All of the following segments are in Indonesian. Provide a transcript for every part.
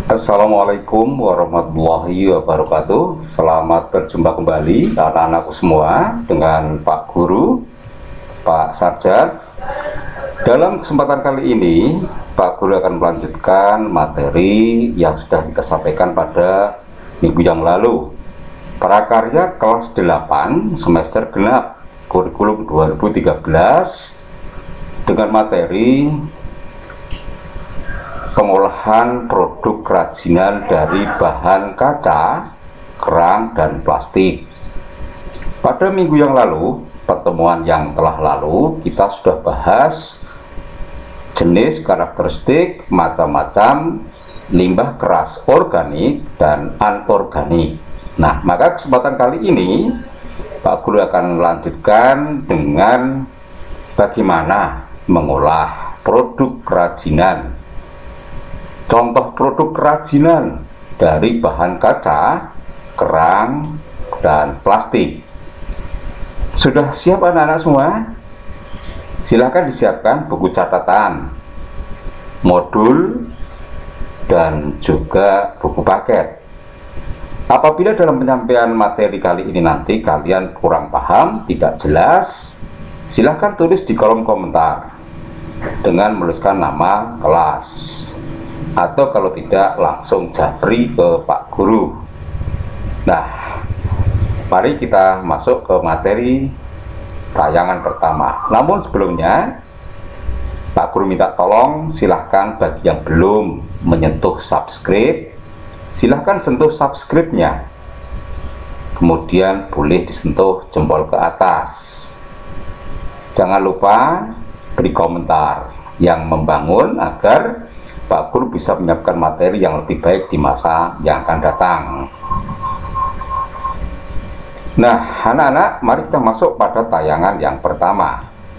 Assalamualaikum warahmatullahi wabarakatuh. Selamat berjumpa kembali anak-anakku semua dengan Pak Guru, Pak Sarjad. Dalam kesempatan kali ini Pak Guru akan melanjutkan materi yang sudah kita sampaikan pada minggu yang lalu. Prakarya kelas 8 semester genap kurikulum 2013 dengan materi pengolahan produk kerajinan dari bahan kaca, kerang, dan plastik. Pada minggu yang lalu, pertemuan yang telah lalu, kita sudah bahas jenis, karakteristik, macam-macam limbah keras organik dan anorganik. Nah, maka kesempatan kali ini Pak Guru akan melanjutkan dengan bagaimana mengolah produk kerajinan. Contoh produk kerajinan dari bahan kaca, kerang, dan plastik. Sudah siap anak-anak semua? Silahkan disiapkan buku catatan, modul, dan juga buku paket. Apabila dalam penyampaian materi kali ini nanti kalian kurang paham, tidak jelas, silahkan tulis di kolom komentar dengan menuliskan nama kelas. Atau kalau tidak langsung japri ke Pak Guru. Nah, mari kita masuk ke materi tayangan pertama. Namun sebelumnya Pak Guru minta tolong, silahkan bagi yang belum menyentuh subscribe, silahkan sentuh subscribe-nya. Kemudian boleh disentuh jempol ke atas. Jangan lupa beri komentar yang membangun agar Pak Guru bisa menyiapkan materi yang lebih baik di masa yang akan datang. Nah, anak-anak, mari kita masuk pada tayangan yang pertama.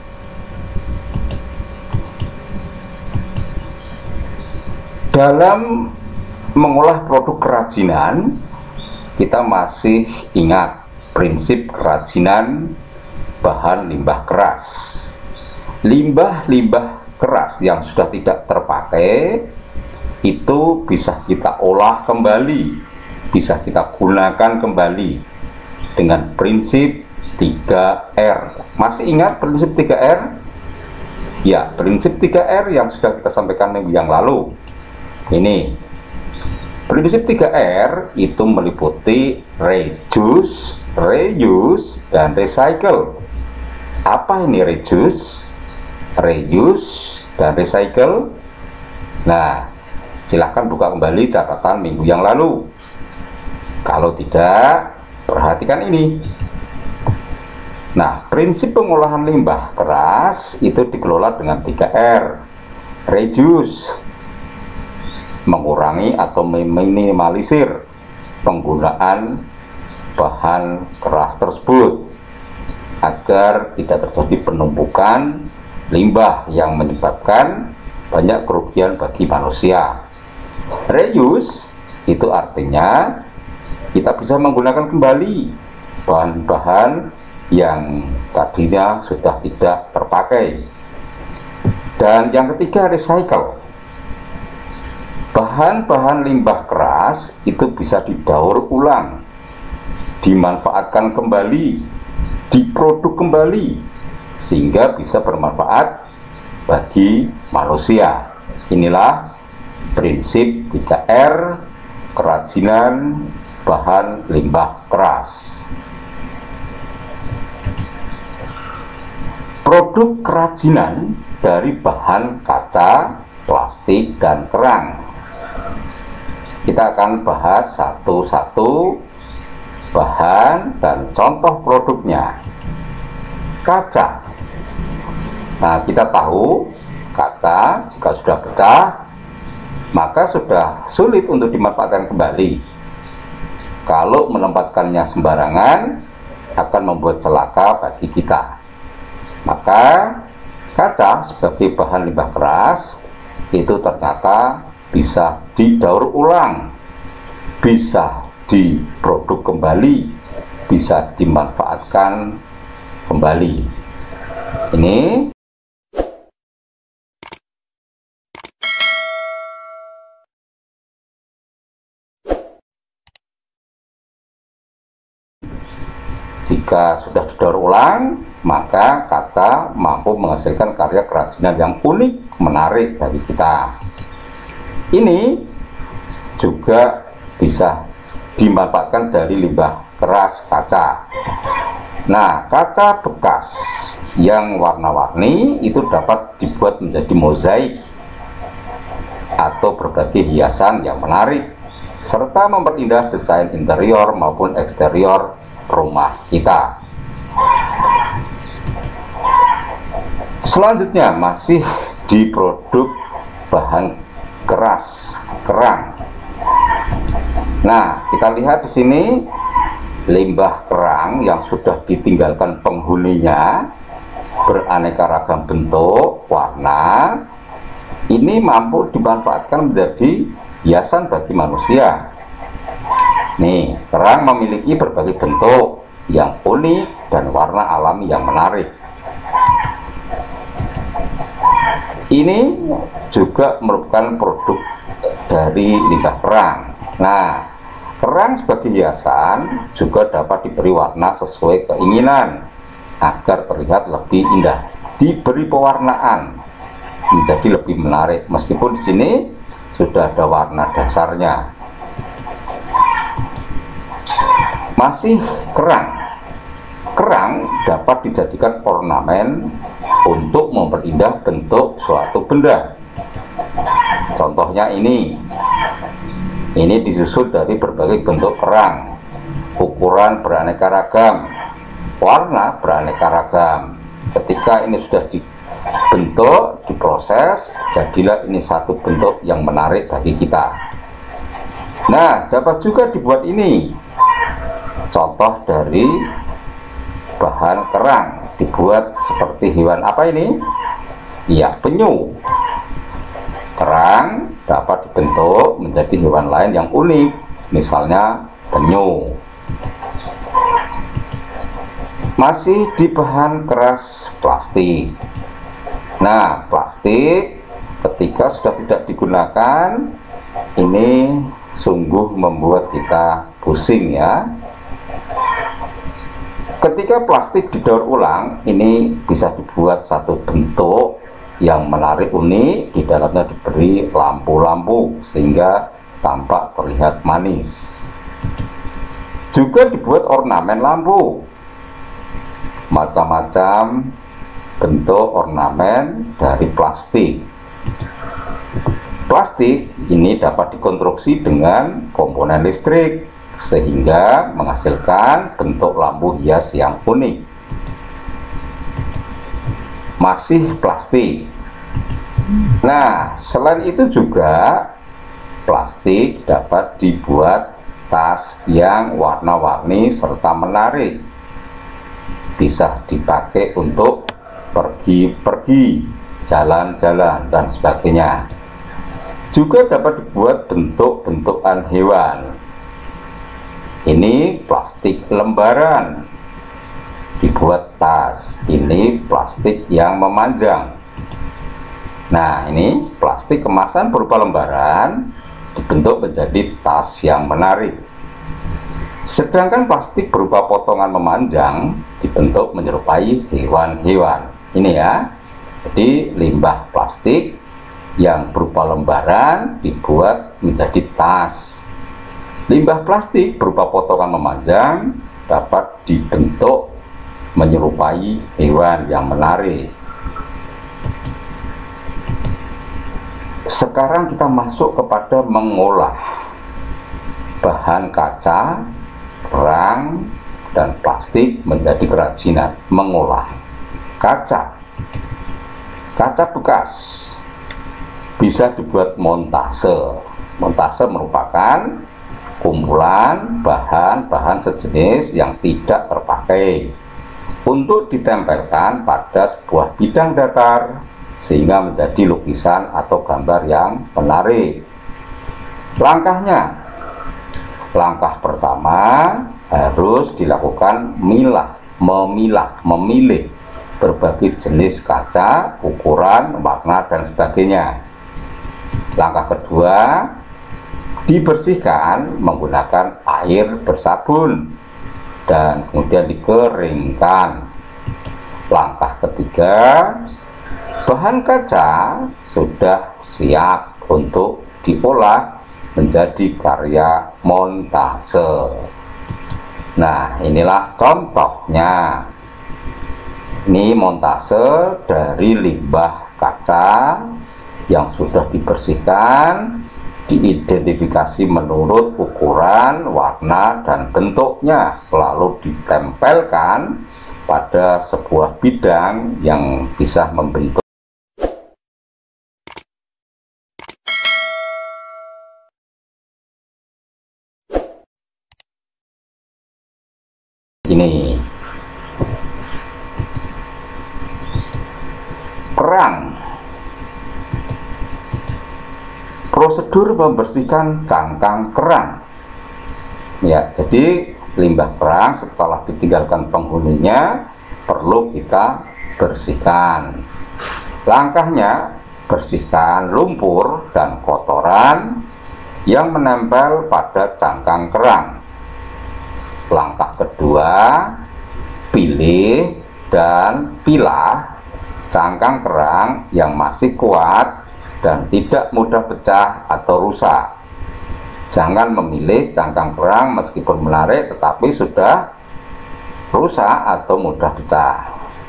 Dalam mengolah produk kerajinan, kita masih ingat prinsip kerajinan bahan limbah keras. Limbah-limbah keras yang sudah tidak terpakai itu bisa kita olah kembali, bisa kita gunakan kembali dengan prinsip 3R. Masih ingat prinsip 3R? Ya, prinsip 3R yang sudah kita sampaikan minggu yang lalu. Ini prinsip 3R itu meliputi reduce, reuse, dan recycle. Apa ini reduce, reuse, dan recycle? Nah, silahkan buka kembali catatan minggu yang lalu. Kalau tidak, perhatikan ini. Nah, prinsip pengolahan limbah keras itu dikelola dengan 3R. Reduce, mengurangi atau meminimalisir penggunaan bahan keras tersebut agar tidak terjadi penumpukan limbah yang menyebabkan banyak kerugian bagi manusia. Reuse itu artinya kita bisa menggunakan kembali bahan-bahan yang tadinya sudah tidak terpakai. Dan yang ketiga, recycle. Bahan-bahan limbah keras itu bisa didaur ulang, dimanfaatkan kembali, diproduk kembali, sehingga bisa bermanfaat bagi manusia. Inilah prinsip 3R kerajinan bahan limbah keras. Produk kerajinan dari bahan kaca, plastik, dan kerang. Kita akan bahas satu-satu bahan dan contoh produknya. Kaca. Nah, kita tahu kaca jika sudah pecah maka sudah sulit untuk dimanfaatkan kembali. Kalau menempatkannya sembarangan akan membuat celaka bagi kita. Maka kaca sebagai bahan limbah keras itu ternyata bisa didaur ulang, bisa diproduk kembali, bisa dimanfaatkan kembali. Ini Jika sudah didaur ulang, maka kaca mampu menghasilkan karya kerajinan yang unik, menarik bagi kita. Ini juga bisa dimanfaatkan dari limbah keras kaca. Nah, kaca bekas yang warna-warni itu dapat dibuat menjadi mozaik atau berbagai hiasan yang menarik, serta memperindah desain interior maupun eksterior rumah kita. Selanjutnya masih di produk bahan keras kerang. Nah, kita lihat di sini limbah kerang yang sudah ditinggalkan penghuninya, beraneka ragam bentuk, warna. Ini mampu dimanfaatkan menjadi hiasan bagi manusia. Nih, kerang memiliki berbagai bentuk yang unik dan warna alami yang menarik. Ini juga merupakan produk dari limbah kerang. Nah, kerang sebagai hiasan juga dapat diberi warna sesuai keinginan agar terlihat lebih indah. Diberi pewarnaan menjadi lebih menarik, meskipun di sini sudah ada warna dasarnya. Masih kerang. Kerang dapat dijadikan ornamen untuk memperindah bentuk suatu benda. Contohnya ini disusun dari berbagai bentuk kerang, ukuran beraneka ragam, warna beraneka ragam. Ketika ini sudah dibentuk, diproses, jadilah ini satu bentuk yang menarik bagi kita. Nah, dapat juga dibuat ini. Contoh dari bahan kerang dibuat seperti hewan apa ini? Ya, penyu. Kerang dapat dibentuk menjadi hewan lain yang unik, misalnya penyu. Masih di bahan keras plastik. Nah, plastik ketika sudah tidak digunakan, ini sungguh membuat kita pusing ya. Ketika plastik didaur ulang, ini bisa dibuat satu bentuk yang menarik, unik. Di dalamnya diberi lampu-lampu sehingga tampak terlihat manis. Juga dibuat ornamen lampu, macam-macam bentuk ornamen dari plastik. Plastik ini dapat dikonstruksi dengan komponen listrik sehingga menghasilkan bentuk lampu hias yang unik. Masih plastik. Nah, selain itu juga plastik dapat dibuat tas yang warna-warni serta menarik. Bisa dipakai untuk pergi-pergi, jalan-jalan dan sebagainya. Juga dapat dibuat bentuk-bentukan hewan. Ini plastik lembaran, dibuat tas. Ini plastik yang memanjang. Nah, ini plastik kemasan berupa lembaran dibentuk menjadi tas yang menarik. Sedangkan plastik berupa potongan memanjang dibentuk menyerupai hewan-hewan. Ini ya. Jadi limbah plastik yang berupa lembaran dibuat menjadi tas. Limbah plastik berupa potongan memanjang dapat dibentuk menyerupai hewan yang menarik. Sekarang kita masuk kepada mengolah bahan kaca, kerang, dan plastik menjadi kerajinan. Mengolah kaca. Kaca bekas bisa dibuat montase. Montase merupakan kumpulan bahan-bahan sejenis yang tidak terpakai untuk ditempelkan pada sebuah bidang datar sehingga menjadi lukisan atau gambar yang menarik. Langkahnya, langkah pertama harus dilakukan memilih berbagai jenis kaca, ukuran, warna dan sebagainya. Langkah kedua, dibersihkan menggunakan air bersabun. dan kemudian dikeringkan. Langkah ketiga, bahan kaca sudah siap untuk diolah menjadi karya montase. Nah, inilah contohnya. Ini montase dari limbah kaca yang sudah dibersihkan, diidentifikasi menurut ukuran, warna, dan bentuknya, lalu ditempelkan pada sebuah bidang yang bisa membentuk ini. Kerang. Prosedur membersihkan cangkang kerang. Ya, jadi limbah kerang setelah ditinggalkan penghuninya perlu kita bersihkan. Langkahnya, bersihkan lumpur dan kotoran yang menempel pada cangkang kerang. Langkah kedua, pilih dan pilah cangkang kerang yang masih kuat dan tidak mudah pecah atau rusak. Jangan memilih cangkang kerang meskipun menarik tetapi sudah rusak atau mudah pecah.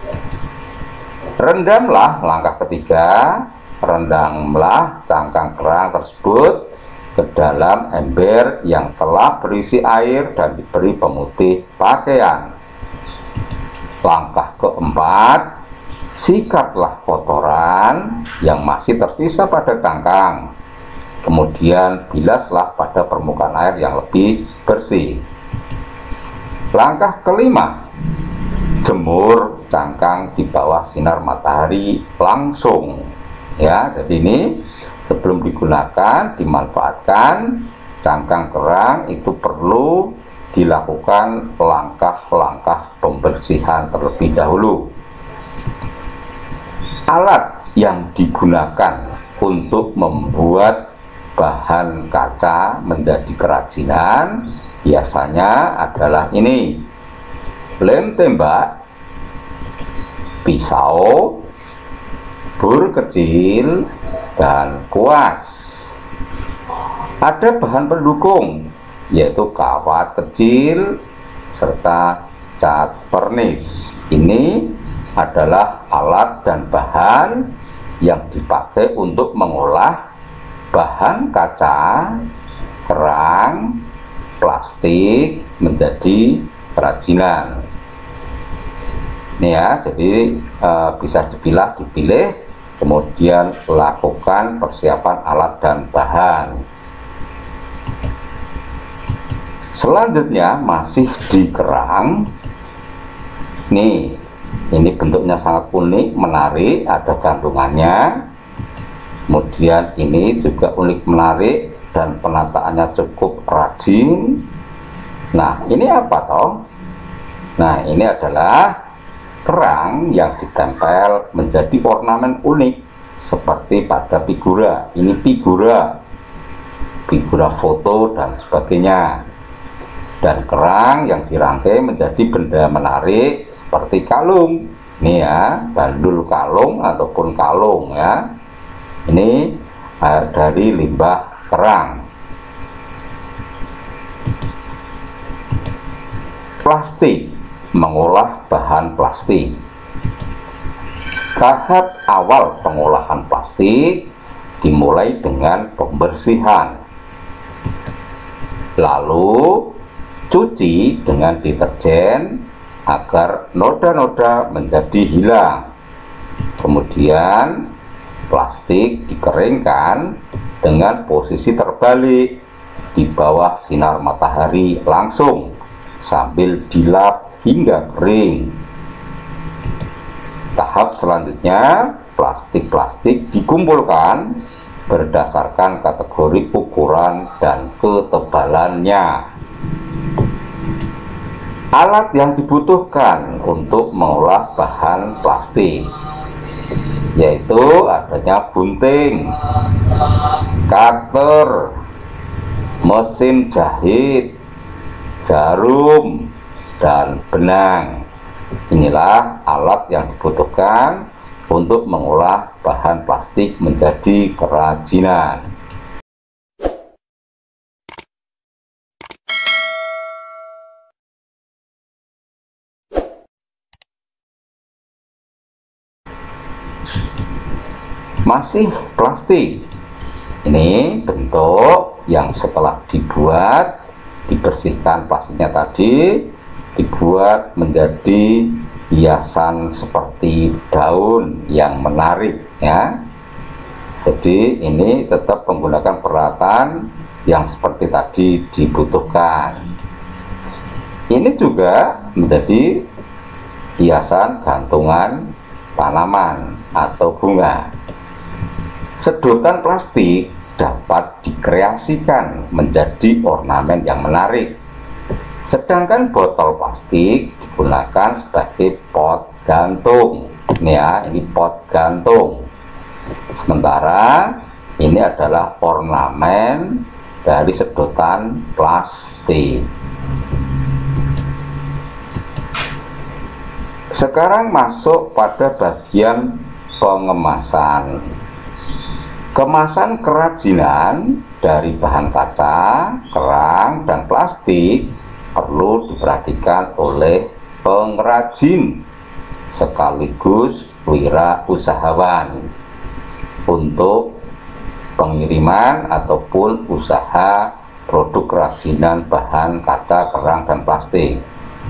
Rendamlah. Langkah ketiga, rendamlah cangkang kerang tersebut ke dalam ember yang telah berisi air dan diberi pemutih pakaian. Langkah keempat, sikatlah kotoran yang masih tersisa pada cangkang, kemudian bilaslah pada permukaan air yang lebih bersih. Langkah kelima, jemur cangkang di bawah sinar matahari langsung. Ya, jadi ini sebelum digunakan, dimanfaatkan, cangkang kerang itu perlu dilakukan langkah-langkah pembersihan terlebih dahulu. Alat yang digunakan untuk membuat bahan kaca menjadi kerajinan biasanya adalah ini: lem tembak, pisau, bor kecil, dan kuas. Ada bahan pendukung yaitu kawat kecil serta cat vernis. Ini adalah alat dan bahan yang dipakai untuk mengolah bahan kaca, kerang, plastik menjadi kerajinan. Ini ya, jadi bisa dipilih, kemudian lakukan persiapan alat dan bahan. Selanjutnya masih di kerang. Nih, ini bentuknya sangat unik, menarik, ada gantungannya. Kemudian ini juga unik, menarik, dan penataannya cukup rajin. Nah, ini apa toh? Nah, ini adalah kerang yang ditempel menjadi ornamen unik seperti pada figura. Ini figura foto dan sebagainya. Dan kerang yang dirangkai menjadi benda menarik seperti kalung. Ini ya, bandul kalung ataupun kalung ya. Ini dari limbah kerang. Plastik, mengolah bahan plastik. Tahap awal pengolahan plastik dimulai dengan pembersihan, lalu cuci dengan deterjen agar noda-noda menjadi hilang. Kemudian plastik dikeringkan dengan posisi terbalik di bawah sinar matahari langsung sambil dilap hingga kering. Tahap selanjutnya, plastik-plastik dikumpulkan berdasarkan kategori ukuran dan ketebalannya. Alat yang dibutuhkan untuk mengolah bahan plastik yaitu adanya gunting, cutter, mesin jahit, jarum, dan benang. Inilah alat yang dibutuhkan untuk mengolah bahan plastik menjadi kerajinan. Masih plastik. Ini bentuk yang setelah dibuat, dibersihkan plastiknya tadi, dibuat menjadi hiasan seperti daun yang menarik ya. Jadi ini tetap menggunakan peralatan yang seperti tadi dibutuhkan. Ini juga menjadi hiasan gantungan tanaman atau bunga. Sedotan plastik dapat dikreasikan menjadi ornamen yang menarik. Sedangkan botol plastik digunakan sebagai pot gantung. Ini ya, ini pot gantung. Sementara ini adalah ornamen dari sedotan plastik. Sekarang masuk pada bagian pengemasan. Kemasan kerajinan dari bahan kaca, kerang, dan plastik perlu diperhatikan oleh pengrajin sekaligus wirausahawan untuk pengiriman ataupun usaha produk kerajinan bahan kaca, kerang, dan plastik.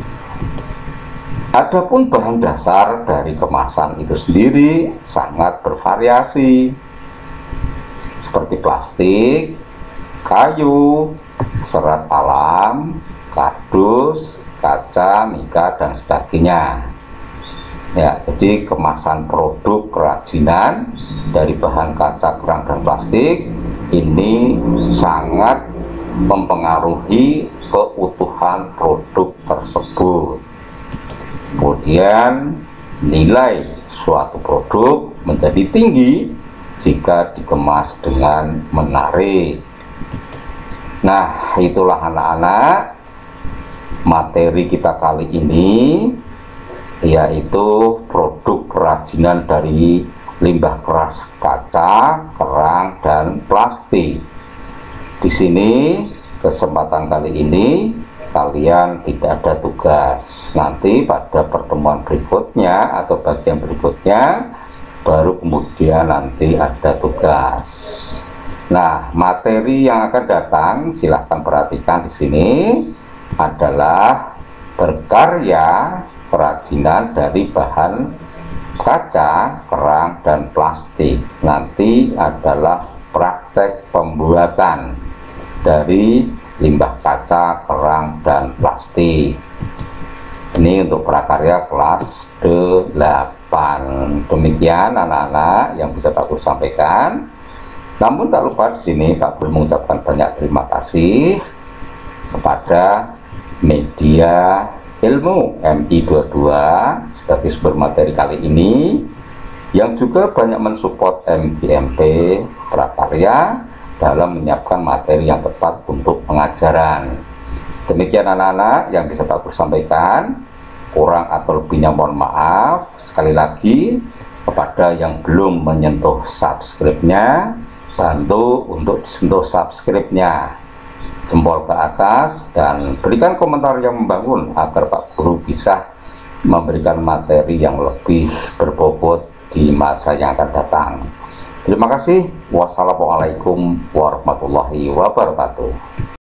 Adapun bahan dasar dari kemasan itu sendiri sangat bervariasi, seperti plastik, kayu, serat alam, kardus, kaca, mika, dan sebagainya. Ya, jadi kemasan produk kerajinan dari bahan kaca, kerang, dan plastik ini sangat mempengaruhi keutuhan produk tersebut. Kemudian nilai suatu produk menjadi tinggi jika dikemas dengan menarik. Nah, itulah anak-anak materi kita kali ini, yaitu produk kerajinan dari limbah keras kaca, kerang, dan plastik. Di sini kesempatan kali ini kalian tidak ada tugas. Nanti pada pertemuan berikutnya atau bagian berikutnya baru kemudian nanti ada tugas. Nah, materi yang akan datang silahkan perhatikan di sini adalah berkarya kerajinan dari bahan kaca, kerang, dan plastik. Nanti adalah praktek pembuatan dari limbah kaca, kerang, dan plastik. Ini untuk prakarya kelas 8. Demikian anak-anak yang bisa Pak Guru sampaikan. Namun tak lupa di sini Pak Guru mengucapkan banyak terima kasih kepada media ilmu MI22 sebagai sumber materi kali ini, yang juga banyak mensupport MGMP prakarya dalam menyiapkan materi yang tepat untuk pengajaran. Demikian anak-anak yang bisa Pak Guru sampaikan. Kurang atau lebihnya mohon maaf. Sekali lagi, kepada yang belum menyentuh subscribe-nya, bantu untuk disentuh subscribe-nya, jempol ke atas, dan berikan komentar yang membangun agar Pak Guru bisa memberikan materi yang lebih berbobot di masa yang akan datang. Terima kasih. Wassalamualaikum warahmatullahi wabarakatuh.